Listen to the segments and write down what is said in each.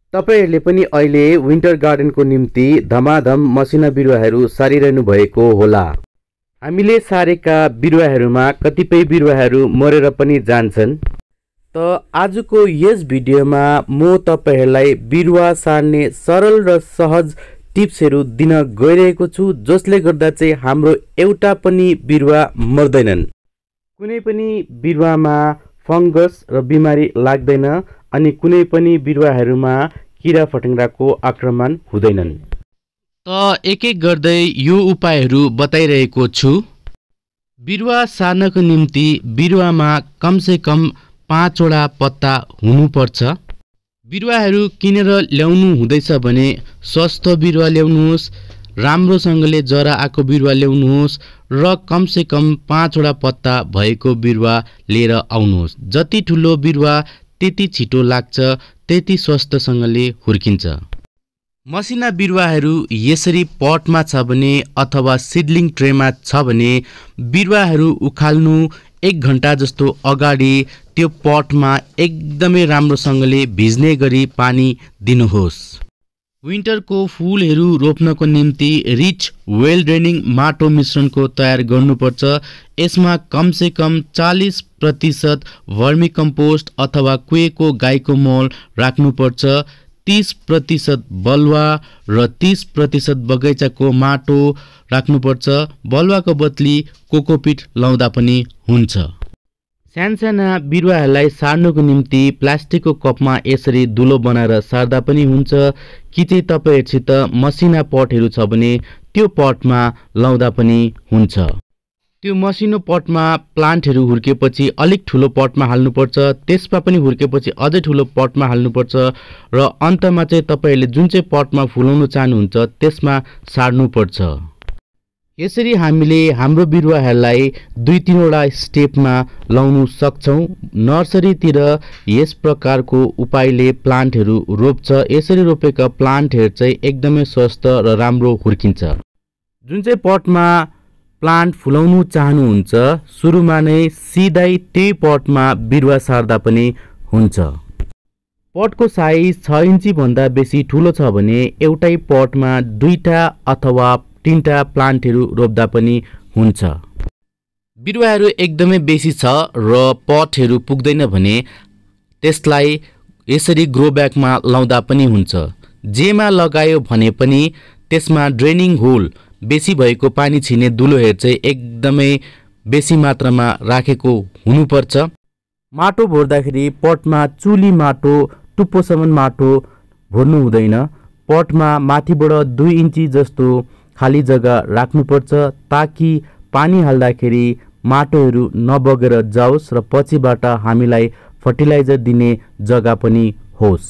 तपाईहरुले पनि अहिले विन्टर गार्डनको निम्ति धमाधम मसिना बिरुवाहरू सारिरहनु भएको होला। हामीले सारेका बिरुवाहरूमा कतिपय बिरुवाहरू मरेर पनि जान्छन्। त आजको यस भिडियोमा म तपाईहरुलाई बिरुवा सार्ने सरल र सहज टिप्सहरू दिन गइरहेको छु, जसले गर्दा चाहिँ हाम्रो एउटा पनि बिरुवा मर्दैनन्। कुनै पनि बिरुवामा फंगस र बिमारी लाग्दैन अनि कुनै पनि बिरुवाहरूमा किरा फटेङ्ग्राको आक्रमण हुँदैनन्। त एक एक गर्दै यो उपायहरू बताइरहेको छु। बिरुवा सार्नको निम्ति बिरुवामा कमसे कम 5 वटा पत्ता हुनुपर्छ। बिरुवाहरू किनेर ल्याउनु हुँदैछ भने स्वस्थ बिरुवा ल्याउनुहोस्, राम्रोसँगले जरा आएको बिरुवा ल्याउनुहोस् र कमसे कम 5 वटा पत्ता भएको बिरुवा लिएर आउनुहोस्। जति ठुलो बिरुवा त्यति छिटो लाग्छ, त्यति स्वस्थसँगले हुर्किन्छ। मसिना बिरुवाहरू यसरी पटमा छ भने अथवा सिडलिङ ट्रेमा छ भने बिरुवाहरू उखाल्नु 1 घण्टा जस्तो अगाडि त्यो पटमा एकदमै राम्रोसँगले भिज्ने गरी पानी दिनुहोस्। विन्टरको फुलहरू रोप्नको निम्ति रिच वेल ड्रेनिङ माटो मिश्रणको तयार गर्नुपर्छ। यसमा कमसे कम 40% भर्मी कम्पोस्ट अथवा कुहेको गाईको मल राख्नुपर्छ। 30% बलुवा र 30% बगैँचाको माटो राख्नुपर्छ। बलुवाको बदली कोकोपिट लाउँदा पनि हुन्छ। सानसाना बिरुवाहरूलाई सार्नुको निम्ति प्लास्टिकको कपमा यसरी दुलो बनाएर सार्दा पनि हुन्छ कि चाहिँ तपाईहरुसित मसिना पटहरू छ भने त्यो पटमा लाउँदा पनि हुन्छ। त्यो मसिनो पटमा प्लान्टहरू हुर्केपछि अलिक ठुलो पटमा हाल्नुपर्छ, त्यसमा पनि हुर्केपछि अझै ठुलो पटमा हाल्नुपर्छ र अन्तमा चाहिँ तपाईहरुले जुन चाहिँ पटमा फुलाउन चाहनुहुन्छ त्यसमा सार्नुपर्छ। यसरी हामीले हाम्रो बिरुवाहरूलाई 2-3 वटा स्टेपमा लाउन सक्छौं। नर्सरीतिर यस प्रकारको उपायले प्लान्टहरू रोप्छ। यसरी रोपेका प्लान्टहरू चाहिँ एकदमै स्वस्थ र राम्रो हुर्किन्छ। जुन चाहिँ पटमा प्लान्ट फुलाउनु चाहनुहुन्छ सुरुमा नै सिधै त्यही पटमा बिरुवा सार्दा पनि हुन्छ। पटको साइज 6 इन्ची भन्दा बेसी ठुलो छ भने एउटै पटमा 2टा अथवा 3टा प्लान्टहरू रोप्दा पनि हुन्छ। बिरुवाहरू एकदमै बेसी छ र पटहरू पुग्दैन भने त्यसलाई यसरी ग्रो ब्यागमा लाउँदा पनि हुन्छ। जेमा लगायो भने पनि त्यसमा ड्रेनिङ होल बेसी भएको पानी छिर्ने दुलोहरू चाहिँ एकदमै बेसी मात्रामा राखेको हुनुपर्छ। माटो भर्दाखेरि पटमा चुली माटो टुप्पोसम्म माटो भर्नु हुँदैन। पटमा माथिबाट 2 इन्ची जस्तो खाली जग्गा राख्नुपर्छ ताकि पानी हाल्दाखेरि माटोहरू नबगेर जाओस् र पछिबाट हामीलाई फर्टिलाइजर दिने जग्गा पनि होस्।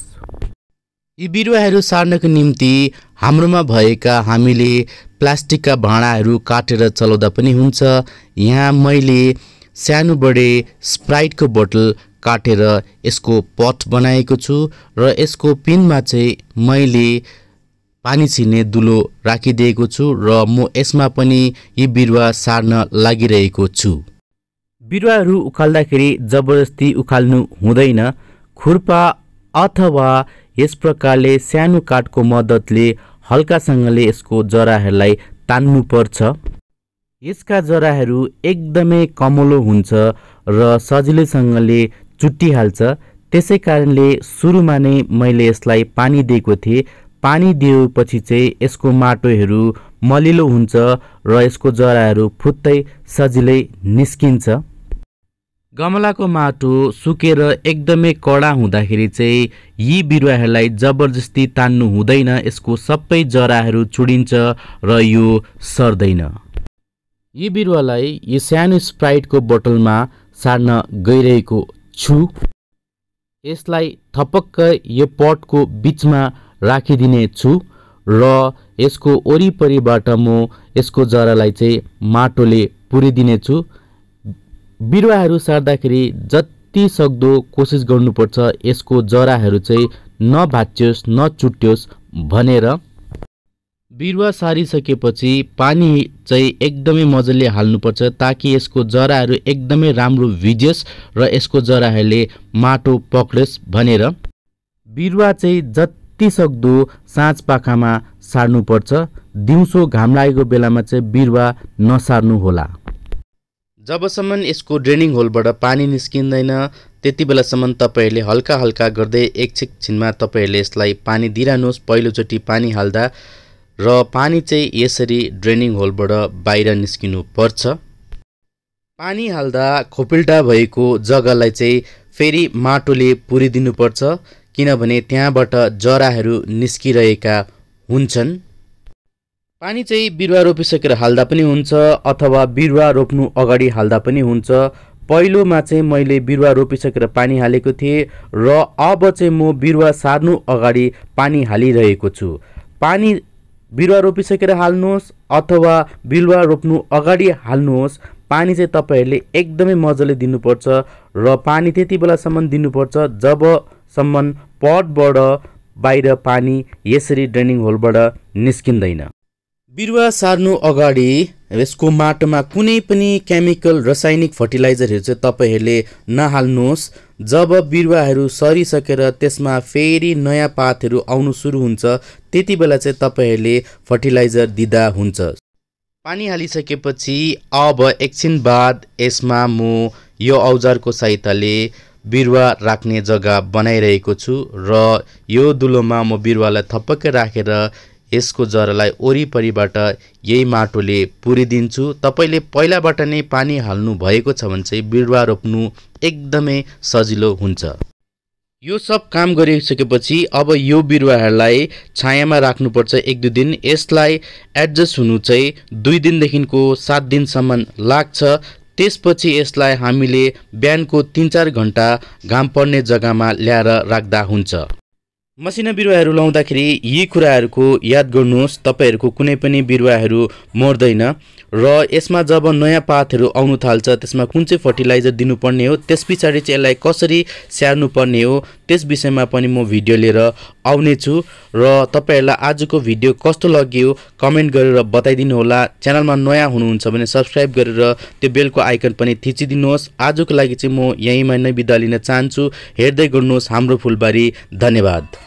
यी बिरुवाहरू सार्नको निम्ति हाम्रोमा भएका हामीले प्लास्टिकका भाँडाहरू काटेर चलाउँदा पनि हुन्छ। यहाँ मैले सानो बडे स्प्राइटको बोतल काटेर यसको पट बनाएको छु र यसको पिनमा चाहिँ मैले पानी छिर्ने दुलो राखिदिएको छु र म यसमा पनि यी बिरुवा सार्न लागिरहेको छु। बिरुवाहरू उखाल्दाखेरि जबरजस्ती उखाल्नु हुँदैन। खुर्पा अथवा यस प्रकारले सानो काठको मद्दतले हल्कासँगले यसको जराहरूलाई तान्नु पर्छ। यसका जराहरू एकदमै कमलो हुन्छ र सजिलैसँगले चुट्टिहाल्छ। त्यसै कारणले सुरुमा नै मैले यसलाई पानी दिएको थिएँ। पानी दिएपछि चाहिँ यसको माटोहरू मलिलो हुन्छ र यसको जराहरू फुत्तै सजिलै निस्किन्छ। गमलाको माटो सुकेर एकदमै कडा हुँदाखेरि चाहिँ यी बिरुवाहरूलाई जबरजस्ती तान्नु हुँदैन। यसको सबै जराहरू चुडिन्छ र यो सर्दैन। यी बिरुवालाई यो सानो स्प्राइटको बोतलमा सार्न गइरहेको छु। यसलाई थपक्क यो पटको बीचमा राखिदिने छु र यसको वरिपरिबाट म यसको जरालाई चाहिँ माटोले पुरिदिने छु। बिरुवाहरू सार्दाखेरि जति सक्दो कोसिस गर्नुपर्छ यसको जराहरू चाहिँ नभाँच्योस् नचुट्योस् भनेर। बिरुवा सारिसकेपछि पानी चाहिँ एकदमै मजाले हाल्नुपर्छ ताकि यसको जराहरू एकदमै राम्रो भिजोस् र यसको जराहरूले माटो पक्रोस् भनेर। बिरुवा चाहिँ जति सक्दो साँझ पाखामा सार्नुपर्छ। दिउँसो घाम लागेको बेलामा चाहिँ बिरुवा नसार्नु होला। जबसम्म यसको ड्रेनिङ होलबाट पानी निस्किँदैन त्यति बेलासम्म तपाईहरूले हल्का हल्का गर्दै एकछिनमा तपाईहरूले यसलाई पानी दिइरहनुहोस् पहिलोचोटि पानी हाल्दा, र पानी चाहिँ यसरी ड्रेनिङ होलबाट बाहिर निस्किनु पर्छ। पानी हाल्दा खोपिल्टा भएको जग्गालाई चाहिँ फेरि माटोले पुरिदिनुपर्छ, किनभने त्यहाँबाट जराहरू निस्किरहेका हुन्छन्। पानी चाहिँ बिरुवा रोपिसकेर हाल्दा पनि हुन्छ अथवा बिरुवा रोप्नु अगाडि हाल्दा पनि हुन्छ। पहिलोमा चाहिँ मैले बिरुवा रोपिसकेर पानी हालेको थिएँ र अब चाहिँ म बिरुवा सार्नु अगाडि पानी हालिरहेको छु। पानी बिरुवा रोपिसकेर हाल्नुहोस् अथवा बिरुवा रोप्नु अगाडि हाल्नुहोस्, पानी चाहिँ तपाईहरूले एकदमै मजाले दिनुपर्छ र पानी त्यति बेलासम्म दिनुपर्छ जबसम्म पटबाट बाहिर पानी यसरी ड्रेनिङ होलबाट निस्किँदैन। बिरुवा सार्नु अगाडि यसको माटोमा कुनै पनि केमिकल रासायनिक फर्टिलाइजरहरू चाहिँ तपाईहरूले नहाल्नुहोस्। जब बिरुवाहरू सरिसकेर त्यसमा फेरि नयाँ पातहरू आउनु सुरु हुन्छ त्यति बेला चाहिँ तपाईहरूले फर्टिलाइजर दिँदा हुन्छ। पानी हालिसकेपछि अब एकछिन बाद यसमा म यो औजारको सहायताले बिरुवा राख्ने जग्गा बनाइरहेको छु र यो दुलोमा म बिरुवालाई थपक्कै राखेर यसको जरालाई वरिपरिबाट यही माटोले पुरिदिन्छु। तपाईले पहिलाबाट नै पानी हाल्नु भएको छ भने चाहिँ बिरुवा रोप्नु एकदमै सजिलो हुन्छ। यो सब काम गरिसकेपछि अब यो बिरुवाहरूलाई छायामा राख्नुपर्छ 1-2 दिन। यसलाई एडजस्ट हुनु चाहिँ 2 दिनदेखिको 7 दिनसम्म लाग्छ। त्यसपछि यसलाई हामीले बिहानको 3-4 घण्टा घाम पर्ने जग्गामा ल्याएर राख्दा हुन्छ। मसिना बिरुवाहरू लाउँदाखेरि यी कुराहरूको याद गर्नुहोस्, तपाईहरूको कुनै पनि बिरुवाहरू मर्दैन र यसमा जब नयाँ पातहरू आउनु थाल्छ त्यसमा कुन चाहिँ फर्टिलाइजर दिनुपर्ने हो, त्यस पछाडि चाहिँ यसलाई कसरी स्याहार्नु पर्ने हो त्यस विषयमा पनि म भिडियो लिएर आउने छु। र तपाईहरूलाई आजको भिडियो कस्तो लाग्यो कमेन्ट गरेर बताइदिनु होला। च्यानलमा नयाँ हुनुहुन्छ भने सब्स्क्राइब गरेर त्यो बेलको आइकन पनि थिचिदिनुहोस्। आजको लागि चाहिँ म यहीँमा नै बिदा लिन चाहन्छु। हेर्दै गर्नुहोस् हाम्रो फुलबारी। धन्यवाद।